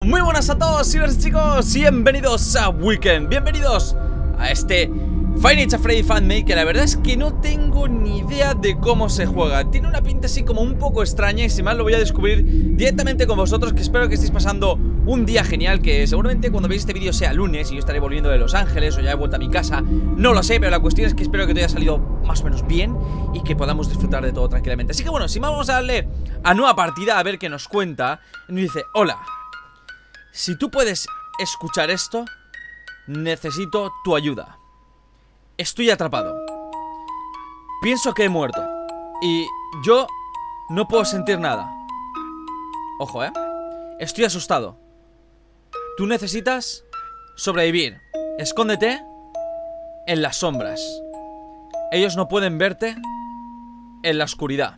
Muy buenas a todos, chicos, bienvenidos a Weekend. Bienvenidos a este Five Nights at Freddy's Fan Made, que la verdad es que no tengo ni idea de cómo se juega. Tiene una pinta así como un poco extraña y sin más lo voy a descubrir directamente con vosotros, que espero que estéis pasando un día genial, que seguramente cuando veáis este vídeo sea lunes y yo estaré volviendo de Los Ángeles o ya he vuelto a mi casa. No lo sé, pero la cuestión es que espero que te haya salido más o menos bien y que podamos disfrutar de todo tranquilamente. Así que bueno, sin más vamos a darle a nueva partida a ver qué nos cuenta. Y nos dice: hola, si tú puedes escuchar esto, necesito tu ayuda. Estoy atrapado. Pienso que he muerto y yo no puedo sentir nada. Ojo, estoy asustado. Tú necesitas sobrevivir. Escóndete en las sombras. Ellos no pueden verte en la oscuridad.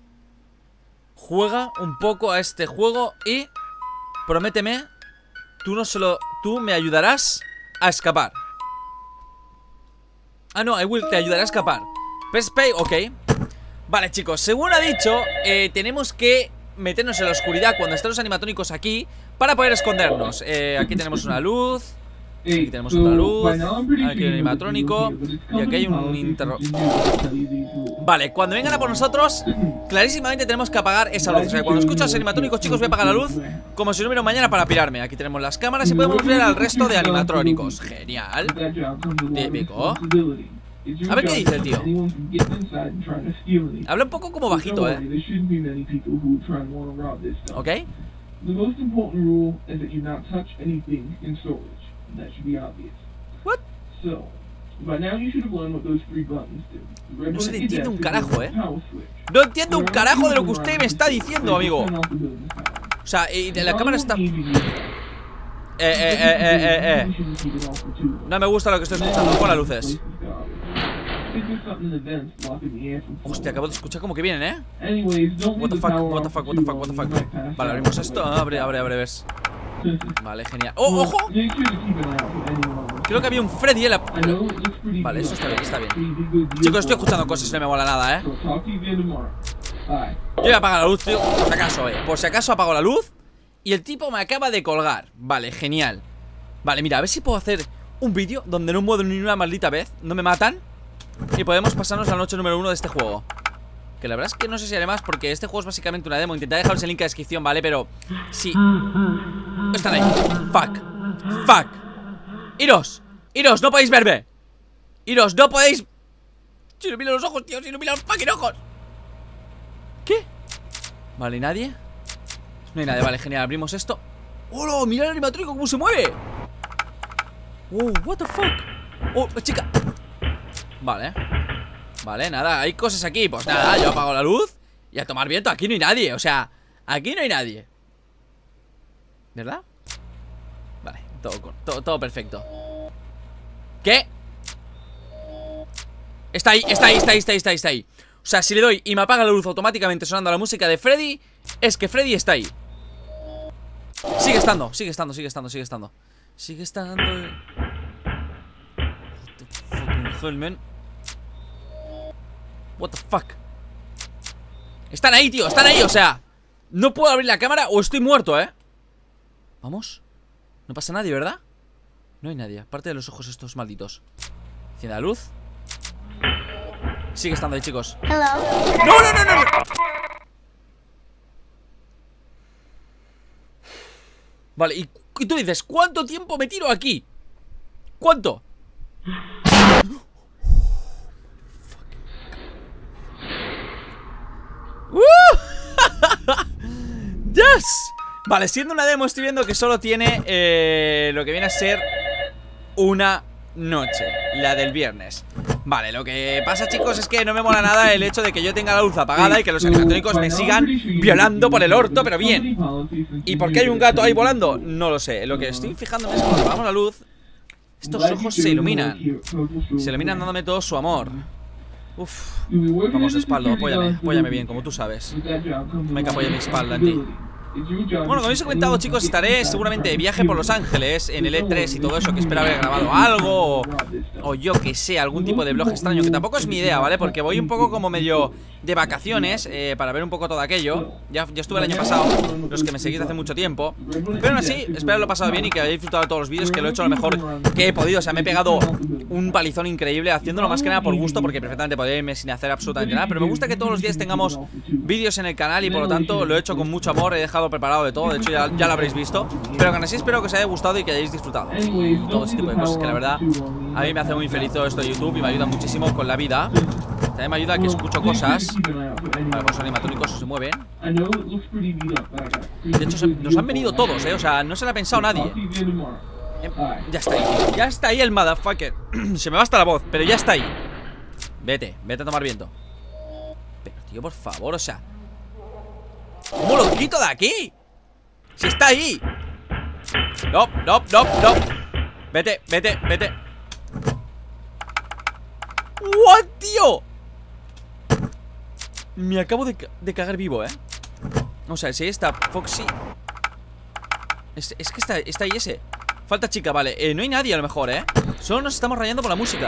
Juega un poco a este juego y prométeme, tú me ayudarás a escapar. Ah, no, te ayudaré a escapar. Press pay, ok. Vale, chicos, según ha dicho, tenemos que meternos en la oscuridad cuando estén los animatrónicos aquí para poder escondernos. Aquí tenemos una luz. Aquí tenemos otra luz. Aquí hay un animatrónico. Y aquí hay un Vale, cuando vengan a por nosotros, clarísimamente tenemos que apagar esa luz. O sea, cuando escucho a los animatrónicos, chicos, voy a apagar la luz como si no hubiera un mañana para pirarme. Aquí tenemos las cámaras y podemos ver al resto de animatrónicos. Genial. Típico. A ver qué dice el tío. Habla un poco como bajito, ¿ok? What? No se le entiende un carajo, No entiendo un carajo de lo que usted me está diciendo, amigo. O sea, y la cámara está... No me gusta lo que estoy escuchando. Con las luces. Hostia, acabo de escuchar como que vienen, What the fuck, what the fuck, what the fuck, what the fuck. Vale, abrimos esto. Abre, ves. Vale, genial. ¡Oh, ojo! Creo que había un Freddy en la... Vale, eso está bien, está bien. Chicos, estoy escuchando cosas, no me mola nada, Yo voy a apagar la luz, tío, por si acaso, por si acaso apago la luz. Y el tipo me acaba de colgar. Vale, genial. Vale, mira, a ver si puedo hacer un vídeo donde no muero ni una maldita vez, no me matan, y podemos pasarnos la noche número 1 de este juego. Que la verdad es que no sé si haré más, porque este juego es básicamente una demo. Intentaré dejaros el link en la descripción, ¿vale? Pero sí. Están ahí. Fuck. Iros, no podéis verme. Iros, no podéis. Si no miro los ojos, tío, si no miro los fucking ojos. ¿Qué? Vale, ¿y nadie? No hay nadie, vale, genial, abrimos esto. ¡Oh, mira el animatrónico cómo se mueve! ¡Oh, what the fuck! ¡Oh, chica! Vale, nada, hay cosas aquí. Pues nada, yo apago la luz y a tomar viento. Aquí no hay nadie, o sea, aquí no hay nadie. ¿Verdad? Vale, todo perfecto. ¿Qué? Está ahí. O sea, si le doy y me apaga la luz automáticamente sonando la música de Freddy, es que Freddy está ahí. Sigue estando. What the fucking hell, man. What the fuck. Están ahí, tío, o sea, no puedo abrir la cámara o estoy muerto, Vamos. No pasa nadie, ¿verdad? No hay nadie, aparte de los ojos estos malditos. Enciende la luz. Sigue estando ahí, chicos. Hello. No. Vale, y tú dices, ¿cuánto tiempo me tiro aquí? ¿Cuánto? ¡Yes! Vale, siendo una demo estoy viendo que solo tiene lo que viene a ser una noche, la del viernes. Vale, lo que pasa, chicos, es que no me mola nada el hecho de que yo tenga la luz apagada y que los animatrónicos me sigan violando por el orto, pero bien. ¿Y por qué hay un gato ahí volando? No lo sé. Lo que estoy fijándome es que cuando apagamos la luz, estos ojos se iluminan. Se iluminan dándome todo su amor. Uf. Vamos, espalda, apóyame bien, como tú sabes. Me apoya mi espalda en ti. Bueno, como os he comentado, chicos, estaré seguramente de viaje por Los Ángeles en el E3 y todo eso, que espero haber grabado algo o yo que sé, algún tipo de vlog extraño, que tampoco es mi idea, ¿vale? Porque voy un poco como medio de vacaciones, para ver un poco todo aquello. Ya estuve el año pasado, los que me seguís hace mucho tiempo. Pero aún así, espero haberlo pasado bien y que hayáis disfrutado de todos los vídeos, que lo he hecho lo mejor que he podido. O sea, me he pegado un palizón increíble, haciéndolo más que nada por gusto, porque perfectamente podría irme sin hacer absolutamente nada. Pero me gusta que todos los días tengamos vídeos en el canal y por lo tanto lo he hecho con mucho amor. He dejado preparado de todo, de hecho ya lo habréis visto. Pero aún así espero que os haya gustado y que hayáis disfrutado todo ese tipo de cosas, que la verdad a mí me hace muy feliz todo esto de YouTube y me ayuda muchísimo con la vida. También me ayuda a que escucho cosas. Vale, pues los animatrónicos se mueven. De hecho, nos han venido todos, o sea, no se lo ha pensado nadie. Ya está ahí, tío. Ya está ahí el motherfucker. Se me va hasta la voz, pero ya está ahí. Vete a tomar viento. Pero, tío, por favor, o sea, ¿cómo lo quito de aquí? Si está ahí. No. Vete. ¡What, tío! Me acabo de cagar vivo, O sea, si está Foxy. Es que está ahí ese. Falta chica, vale. No hay nadie a lo mejor, Solo nos estamos rayando con la música.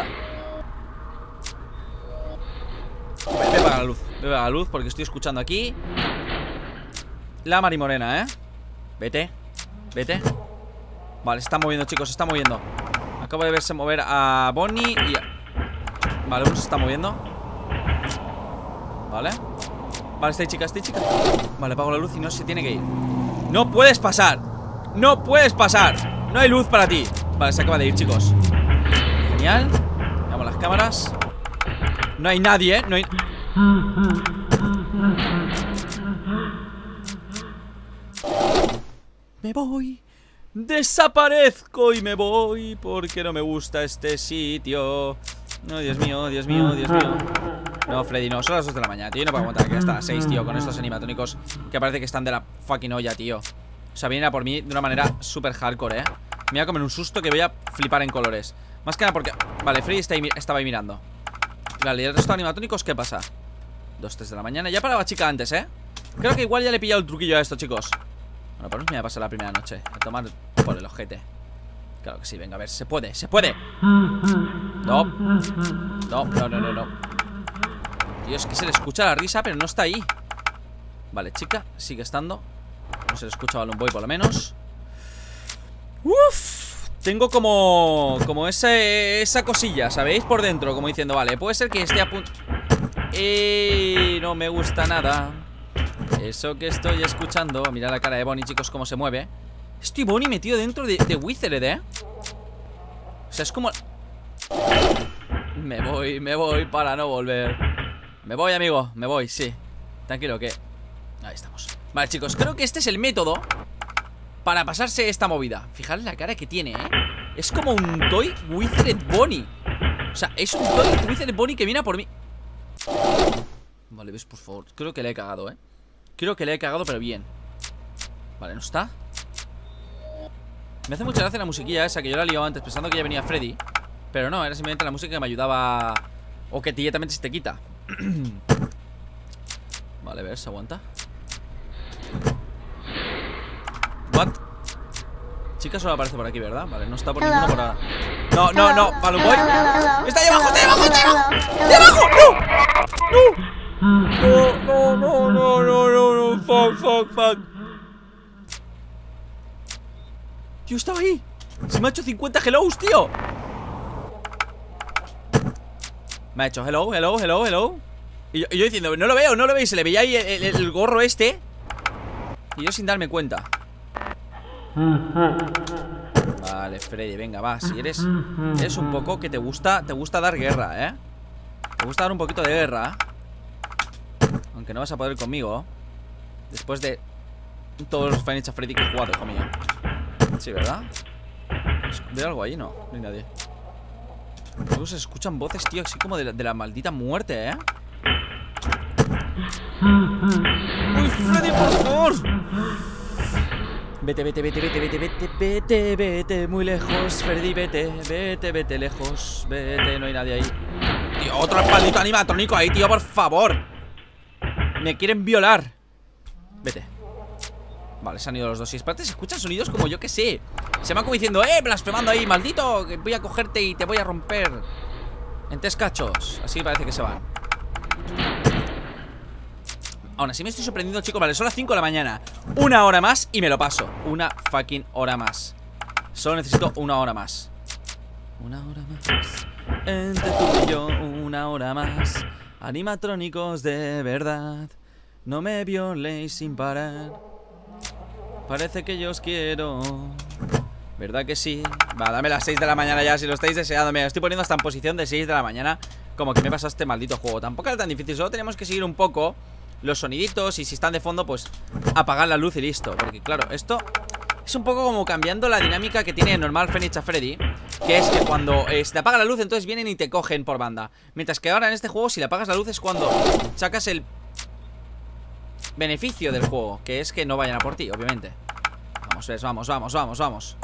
Ve para la luz porque estoy escuchando aquí la Marimorena, Vete. Vale, se está moviendo, chicos, se está moviendo. Acabo de verse mover a Bonnie y vale, uno se está moviendo. Vale, está ahí, chica. Vale, apago la luz y no se tiene que ir. No puedes pasar. No hay luz para ti. Vale, se acaba de ir, chicos. Genial. Veamos las cámaras. No hay nadie, no hay... Me voy. Desaparezco y me voy porque no me gusta este sitio. No, Dios mío. No, Freddy, no, son las 2 de la mañana, tío. No puedo aguantar aquí hasta las 6, tío, con estos animatrónicos que parece que están de la fucking olla, tío. O sea, vienen a por mí de una manera súper hardcore, Me voy a comer un susto que voy a flipar en colores. Más que nada porque... Vale, Freddy estaba ahí mirando. Vale, ¿y el resto de animatrónicos qué pasa? 2, 3 de la mañana, ya paraba chica antes, Creo que igual ya le he pillado el truquillo a esto, chicos. Bueno, pues me voy a pasar la primera noche a tomar por el ojete. Claro que sí, venga, a ver, se puede. No. Tío, es que se le escucha la risa, pero no está ahí. Vale, chica, sigue estando. No se le escucha a Balloon Boy por lo menos. Uff. Tengo como esa cosilla, ¿sabéis? Por dentro, como diciendo, vale, puede ser que esté a punto. No me gusta nada eso que estoy escuchando. Mirad la cara de Bonnie, chicos, cómo se mueve. Estoy Bonnie metido dentro de Withered, O sea, es como... Me voy para no volver. Me voy, amigo, me voy, sí. Tranquilo que... Ahí estamos. Vale, chicos, creo que este es el método para pasarse esta movida. Fijad la cara que tiene, Es como un Toy Withered Bonnie. O sea, es un Toy Withered Bonnie que viene a por mí. Vale, ves, por favor. Creo que le he cagado, Creo que le he cagado, pero bien. Vale, ¿no está? Me hace mucha gracia la musiquilla esa, que yo la he liado antes pensando que ya venía Freddy. Pero no, era simplemente la música que me ayudaba. O que directamente se te quita. Vale, a ver, se aguanta. What? Chica solo aparece por aquí, ¿verdad? Vale, no está por ninguno por ahora. No, Balloon Boy. ¡Está ahí abajo! ¡De abajo! ¡No! Fuck. Tío, estaba ahí. Se me ha hecho 50 hellos, tío. Me ha hecho hello. Y yo diciendo, no lo veo. Y se le veía ahí el gorro este. Y yo sin darme cuenta. Vale, Freddy, venga, va. Si eres un poco que te gusta dar guerra, Te gusta dar un poquito de guerra. Aunque no vas a poder conmigo. Después de todos los Five Nights at Freddy que he jugado, hijo mío. Sí, ¿verdad? ¿Veo algo ahí? No hay nadie. Luego se escuchan voces, tío, así como de la maldita muerte, ¡Uy, Freddy, por favor! Vete muy lejos, Freddy, vete lejos. Vete, no hay nadie ahí. Tío, otro maldito animatrónico ahí, tío, por favor. Me quieren violar. Vete. Vale, se han ido los dos. Y espérate, se escuchan sonidos como yo que sé. Se van como diciendo, blasfemando ahí, maldito, que voy a cogerte y te voy a romper en 3 cachos. Así parece que se van. Aún así me estoy sorprendiendo, chicos. Vale, son las 5 de la mañana. Una hora más y me lo paso. Una fucking hora más. Solo necesito una hora más. Una hora más. Entre tú y yo, una hora más. Animatrónicos de verdad. No me violéis sin parar. Parece que yo os quiero. ¿Verdad que sí? Va, dame las 6 de la mañana ya, si lo estáis deseando. Me estoy poniendo hasta en posición de 6 de la mañana. Como que me pasa este maldito juego. Tampoco era tan difícil, solo tenemos que seguir un poco los soniditos. Y si están de fondo, pues apagar la luz y listo. Porque claro, esto es un poco como cambiando la dinámica que tiene normal Five Nights at Freddy, que es que cuando se te apaga la luz, entonces vienen y te cogen por banda. Mientras que ahora en este juego, si le apagas la luz, es cuando sacas el beneficio del juego, que es que no vayan a por ti, obviamente. Vamos, ves, vamos, vamos, vamos, vamos.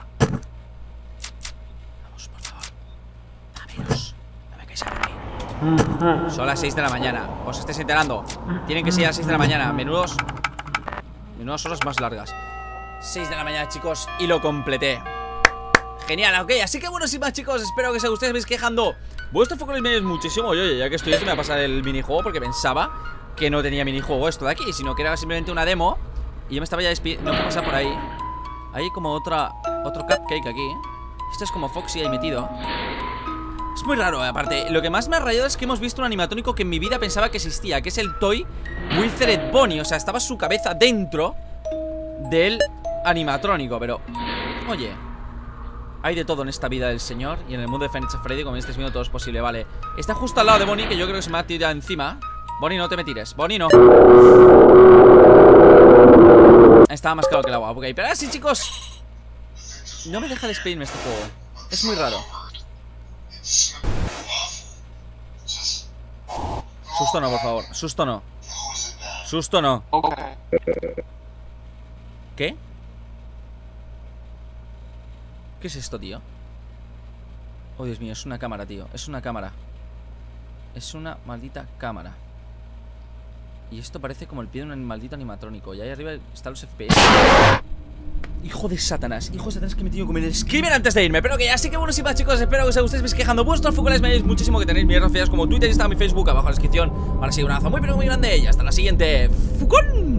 Vamos, por favor. Dámelos. No me caes aquí. Son las 6 de la mañana. Os estáis enterando. Tienen que ser a las 6 de la mañana. Menudos horas más largas. 6 de la mañana, chicos, y lo completé. Genial, ok, así que bueno, sin más, chicos, espero que se ustedes me quejando. Vuestro foco les me muchísimo. Oye, ya que estoy, esto me va a pasar el minijuego, porque pensaba que no tenía minijuego esto de aquí, sino que era simplemente una demo. Y yo me estaba ya despidiendo. No puedo pasar por ahí. Hay como otro cupcake aquí. Esto es como Foxy ahí metido. Es muy raro, aparte. Lo que más me ha rayado es que hemos visto un animatrónico que en mi vida pensaba que existía, que es el Toy Withered Bonnie. O sea, estaba su cabeza dentro del animatrónico, pero oye, hay de todo en esta vida del señor. Y en el mundo de Five Nights at Freddy, como estáis viendo, todo es posible, vale. Está justo al lado de Bonnie, que yo creo que se me ha tirado encima. Bonnie, no te me tires, Bonnie, no. Estaba más claro que el agua, ok. Pero ahora sí, chicos, no me deja despedirme este juego. Es muy raro. Susto no, por favor, susto no. Susto no. ¿Qué? ¿Qué es esto, tío? Oh, Dios mío, es una cámara, tío. Es una cámara. Es una maldita cámara. Y esto parece como el pie de un maldito animatrónico. Y ahí arriba están los FPS. Hijo de Satanás, que me tengo que comer el screamer antes de irme. Pero que ya sí que bueno, sí más, chicos. Espero que os gustéis me quejando. Vuestros focales me ayudáis muchísimo. Que tenéis mis redes sociales como Twitter, Instagram y Facebook abajo en la descripción. Ahora sí, un abrazo muy pero muy grande. Y hasta la siguiente. ¡Fucón!